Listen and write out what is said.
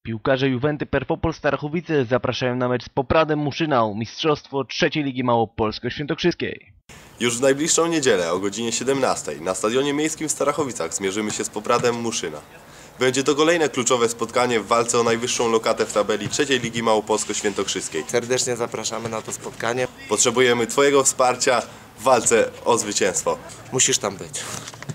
Piłkarze Juventy Perpopol Starachowice zapraszają na mecz z Popradem Muszynał, mistrzostwo trzeciej ligi małopolsko-świętokrzyskiej. Już w najbliższą niedzielę o godzinie 17 na Stadionie Miejskim w Starachowicach zmierzymy się z Popradem Muszyna. Będzie to kolejne kluczowe spotkanie w walce o najwyższą lokatę w tabeli trzeciej ligi małopolsko-świętokrzyskiej. Serdecznie zapraszamy na to spotkanie. Potrzebujemy Twojego wsparcia w walce o zwycięstwo. Musisz tam być.